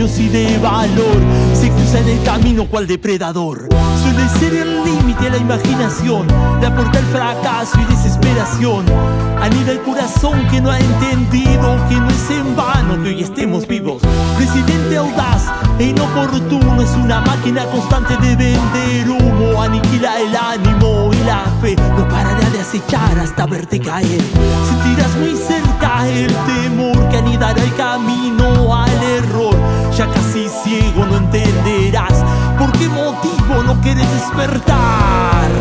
sueños y de valor, se cruza en el camino cual depredador. Suele ser el límite a la imaginación, la puerta al fracaso y desesperación. Anida el corazón que no ha entendido que no es en vano que hoy estemos vivos. Presidente audaz e inoportuno, es una máquina constante de vender humo. Aniquila el ánimo y la fe, no parará de acechar hasta verte caer. Sentirás muy cerca el temor que anidará el camino al error. Ya casi ciego no entenderás por qué motivo no quieres despertar.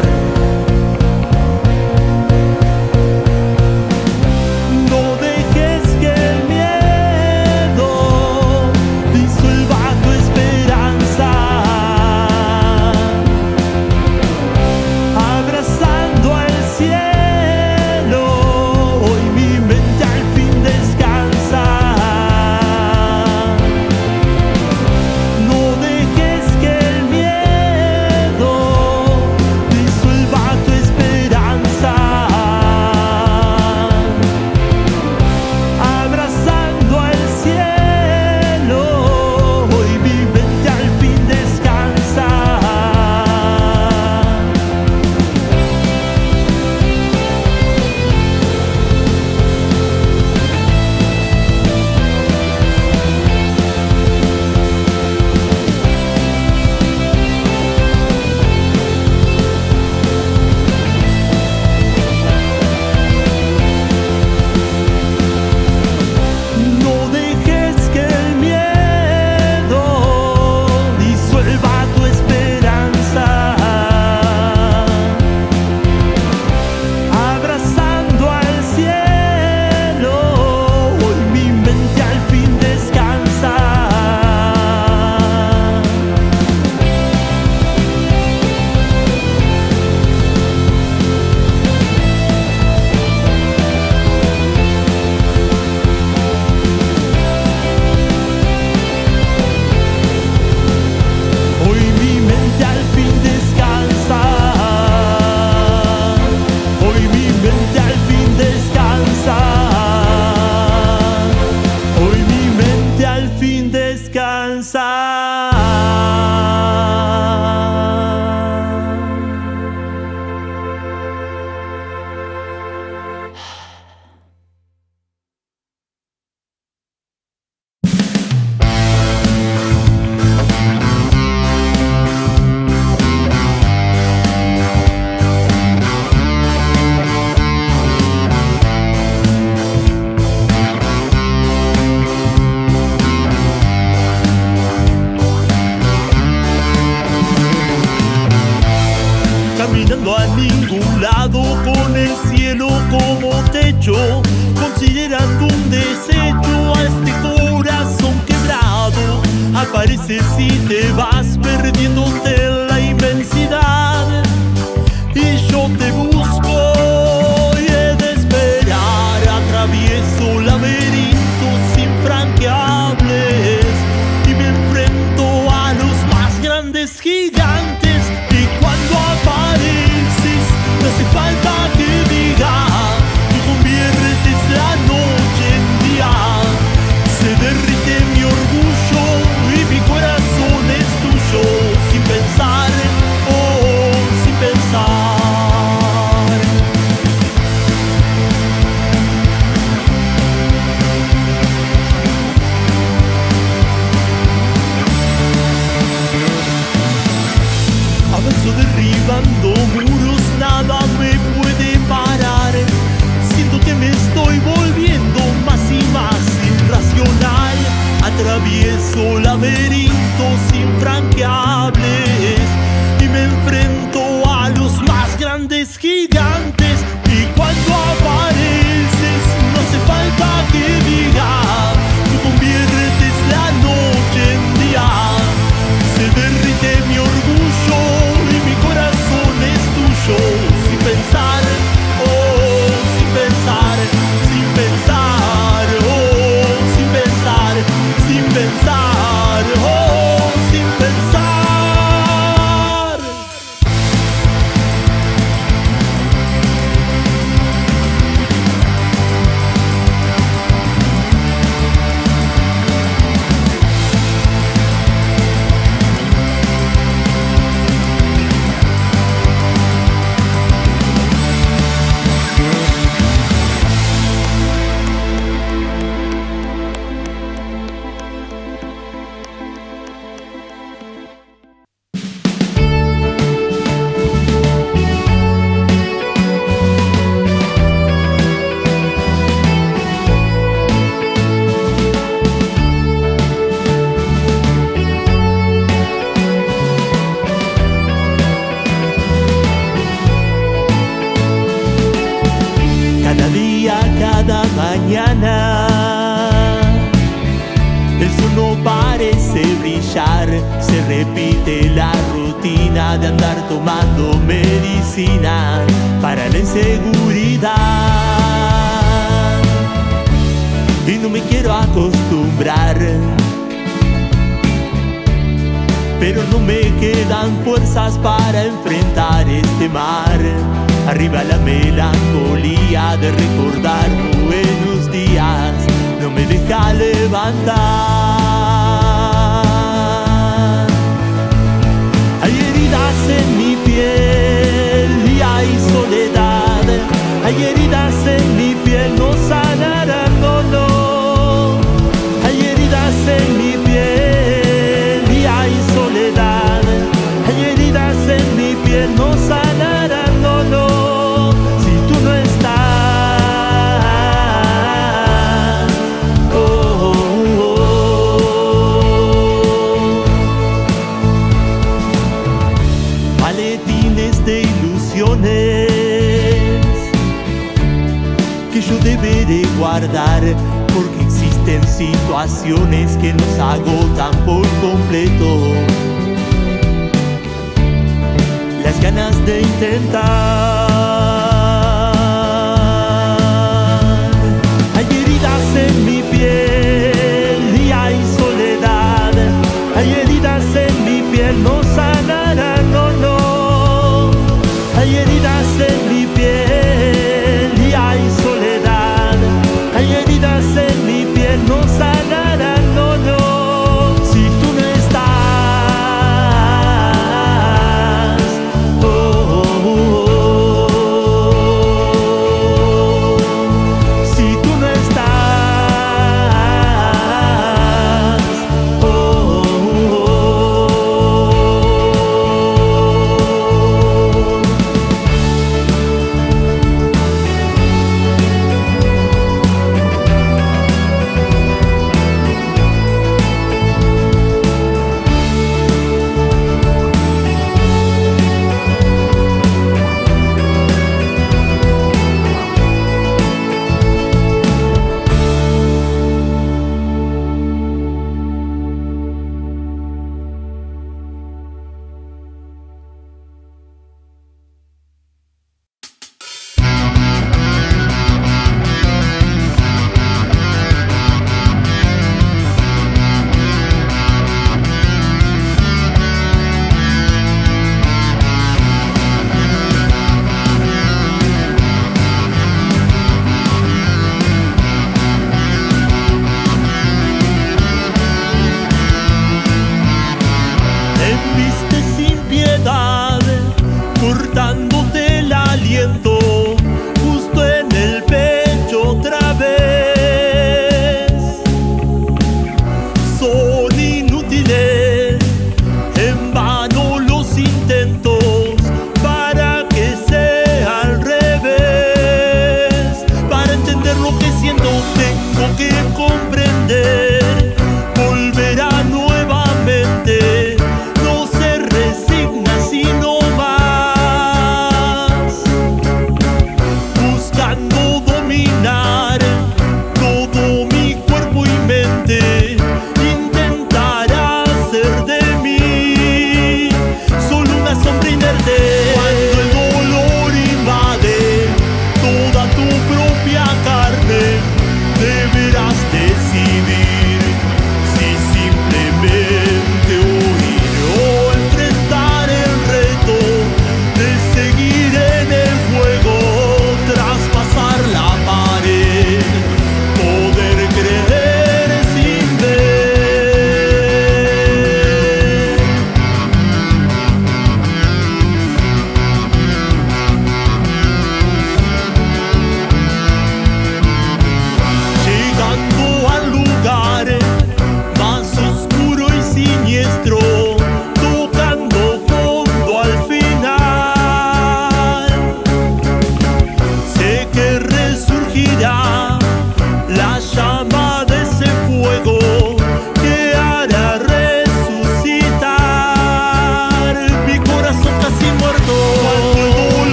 Caminando a ningún lado con el cielo como techo, considerando un desecho a este corazón quebrado. Apareces y te vas perdiéndote en la inmensidad, y yo te busco y he de esperar. Atravieso laberintos infranqueables y me enfrento a los más grandes gigantes. Y cuando apareces, no hace falta que diga, tú conviertes la noche en día. Se derrite mi orgullo y mi corazón es tuyo, sin pensar, oh, sin pensar. Avanzo derribando muros, nada me puede parar. Siento que me estoy volviendo más y más irracional. Atravieso laberintos infranqueables y me enfrento a los más grandes gigantes. Y cuando apareces, no hace falta que diga, tú conviertes la noche en día. Se derrite mi orgullo y mi corazón es tuyo, sin pensar, oh, sin pensar, sin pensar, oh, sin pensar, sin pensar, oh. parece brillar. Se repite la rutina de andar tomando medicina para la inseguridad. Y no me quiero acostumbrar, pero no me quedan fuerzas para enfrentar este mar. Arriba la melancolía de recordar buenos días, no me deja levantar. Hay heridas en mi piel y hay soledad. Hay heridas en mi piel, no sanarán, no, no. Hay heridas en mi piel y hay soledad. Hay heridas en mi piel, no sanarán, no, no. Si tú no estás, oh, oh, oh. Maletines de ilusiones que yo deberé guardar, porque existen situaciones que nos agotan por completo. Las ganas de intentar. Hay heridas en mi piel y hay soledad. Hay heridas en mi piel, no sanarán, no, no. Hay heridas en mi piel y hay soledad. Hay heridas en mi piel, no sanarán, no, no. Si tú no estás, oh, oh, oh, oh.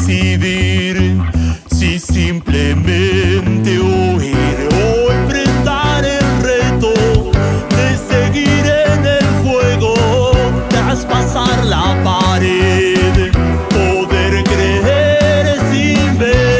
decidir si simplemente huir o enfrentar el reto de seguir en el juego, traspasar la pared, poder creer sin ver.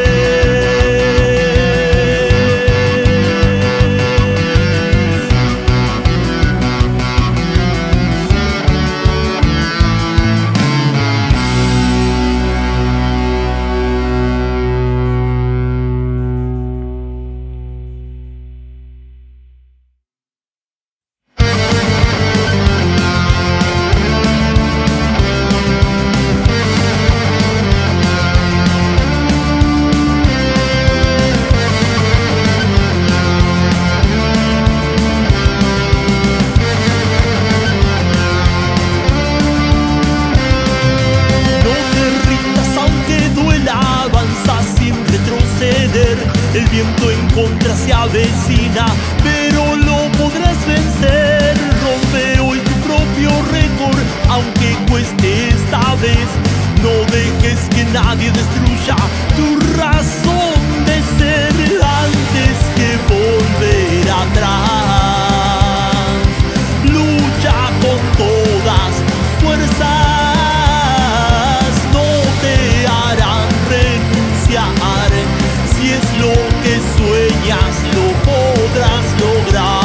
El viento en contra se avecina, pero lo podrás vencer. Rompe hoy tu propio récord, aunque cueste esta vez. No dejes que nadie destruya tu razón de ser antes que volver atrás. Lucha con todas tus fuerzas, no te harán renunciar. Si es lo que sueñas, lo podrás lograr.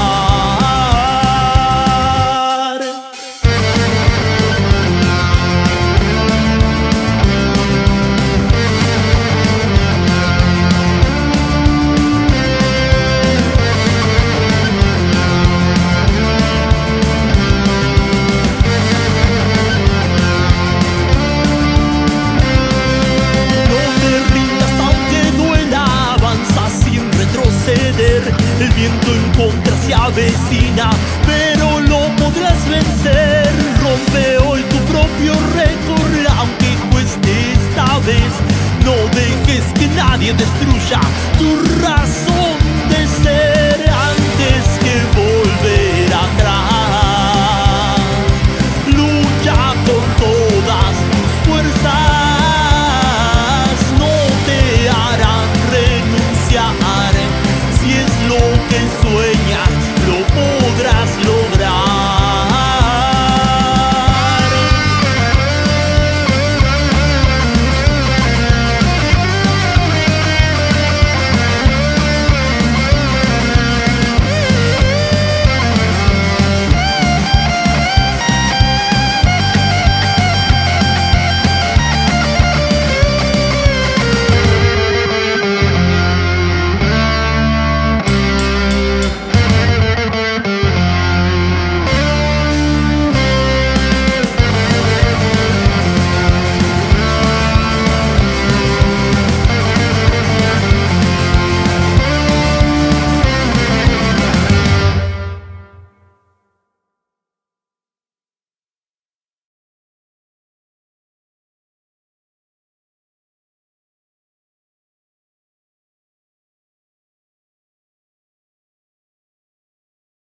El viento en contra se avecina, pero lo podrás vencer. Rompe hoy tu propio récord, aunque cueste esta vez. No dejes que nadie destruya tu razón de ser.